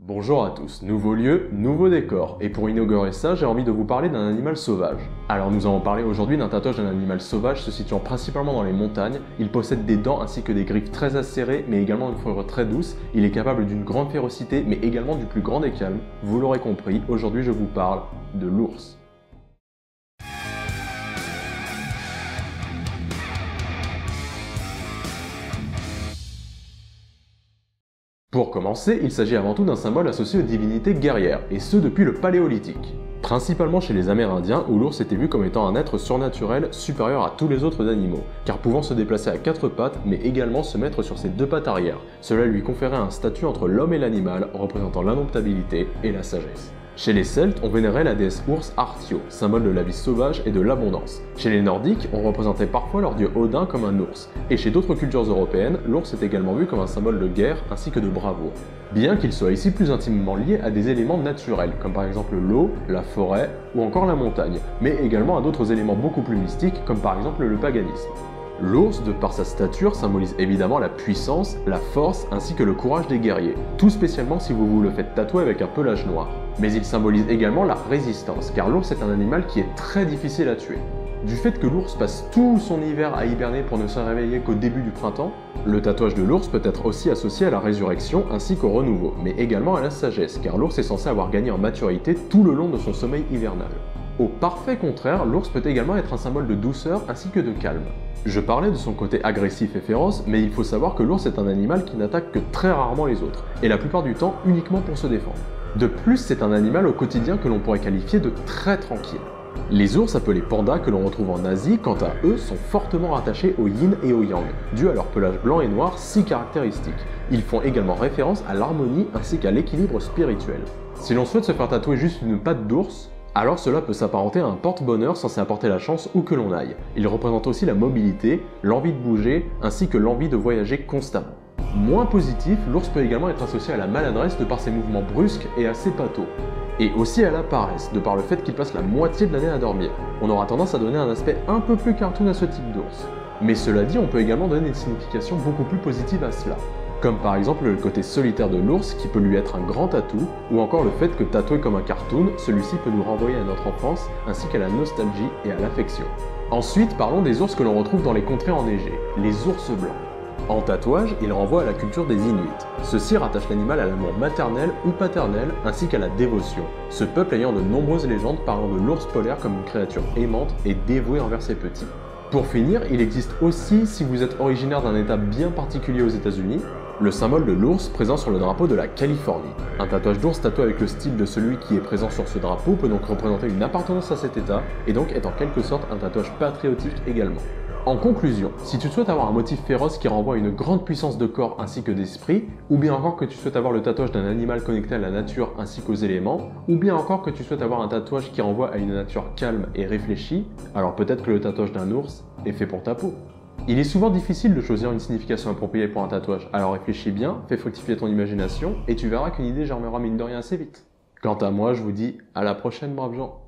Bonjour à tous, nouveau lieu, nouveau décor, et pour inaugurer ça, j'ai envie de vous parler d'un animal sauvage. Alors nous allons parler aujourd'hui d'un tatouage d'un animal sauvage se situant principalement dans les montagnes. Il possède des dents ainsi que des griffes très acérées, mais également une fourrure très douce. Il est capable d'une grande férocité, mais également du plus grand des calmes. Vous l'aurez compris, aujourd'hui je vous parle de l'ours. Pour commencer, il s'agit avant tout d'un symbole associé aux divinités guerrières, et ce depuis le Paléolithique. Principalement chez les Amérindiens, où l'ours était vu comme étant un être surnaturel supérieur à tous les autres animaux, car pouvant se déplacer à quatre pattes, mais également se mettre sur ses deux pattes arrière. Cela lui conférait un statut entre l'homme et l'animal, représentant l'indomptabilité et la sagesse. Chez les Celtes, on vénérait la déesse ours Artio, symbole de la vie sauvage et de l'abondance. Chez les Nordiques, on représentait parfois leur dieu Odin comme un ours. Et chez d'autres cultures européennes, l'ours est également vu comme un symbole de guerre ainsi que de bravoure. Bien qu'il soit ici plus intimement lié à des éléments naturels, comme par exemple l'eau, la forêt ou encore la montagne, mais également à d'autres éléments beaucoup plus mystiques, comme par exemple le paganisme. L'ours, de par sa stature, symbolise évidemment la puissance, la force ainsi que le courage des guerriers, tout spécialement si vous vous le faites tatouer avec un pelage noir. Mais il symbolise également la résistance, car l'ours est un animal qui est très difficile à tuer. Du fait que l'ours passe tout son hiver à hiberner pour ne se réveiller qu'au début du printemps, le tatouage de l'ours peut être aussi associé à la résurrection ainsi qu'au renouveau, mais également à la sagesse, car l'ours est censé avoir gagné en maturité tout le long de son sommeil hivernal. Au parfait contraire, l'ours peut également être un symbole de douceur ainsi que de calme. Je parlais de son côté agressif et féroce, mais il faut savoir que l'ours est un animal qui n'attaque que très rarement les autres, et la plupart du temps uniquement pour se défendre. De plus, c'est un animal au quotidien que l'on pourrait qualifier de très tranquille. Les ours appelés pandas que l'on retrouve en Asie, quant à eux, sont fortement rattachés au yin et au yang, dû à leur pelage blanc et noir si caractéristique. Ils font également référence à l'harmonie ainsi qu'à l'équilibre spirituel. Si l'on souhaite se faire tatouer juste une patte d'ours, alors cela peut s'apparenter à un porte-bonheur censé apporter la chance où que l'on aille. Il représente aussi la mobilité, l'envie de bouger, ainsi que l'envie de voyager constamment. Moins positif, l'ours peut également être associé à la maladresse de par ses mouvements brusques et assez pâteaux. Et aussi à la paresse, de par le fait qu'il passe la moitié de l'année à dormir. On aura tendance à donner un aspect un peu plus cartoon à ce type d'ours. Mais cela dit, on peut également donner une signification beaucoup plus positive à cela. Comme par exemple le côté solitaire de l'ours qui peut lui être un grand atout, ou encore le fait que tatoué comme un cartoon, celui-ci peut nous renvoyer à notre enfance ainsi qu'à la nostalgie et à l'affection. Ensuite, parlons des ours que l'on retrouve dans les contrées enneigées, les ours blancs. En tatouage, ils renvoient à la culture des Inuits. Ceux-ci rattachent l'animal à l'amour maternel ou paternel ainsi qu'à la dévotion, ce peuple ayant de nombreuses légendes parlant de l'ours polaire comme une créature aimante et dévouée envers ses petits. Pour finir, il existe aussi, si vous êtes originaire d'un état bien particulier aux États-Unis, le symbole de l'ours présent sur le drapeau de la Californie. Un tatouage d'ours tatoué avec le style de celui qui est présent sur ce drapeau peut donc représenter une appartenance à cet état et donc est en quelque sorte un tatouage patriotique également. En conclusion, si tu souhaites avoir un motif féroce qui renvoie à une grande puissance de corps ainsi que d'esprit, ou bien encore que tu souhaites avoir le tatouage d'un animal connecté à la nature ainsi qu'aux éléments, ou bien encore que tu souhaites avoir un tatouage qui renvoie à une nature calme et réfléchie, alors peut-être que le tatouage d'un ours est fait pour ta peau. Il est souvent difficile de choisir une signification appropriée pour un tatouage, alors réfléchis bien, fais fructifier ton imagination, et tu verras qu'une idée germera mine de rien assez vite. Quant à moi, je vous dis à la prochaine braves gens.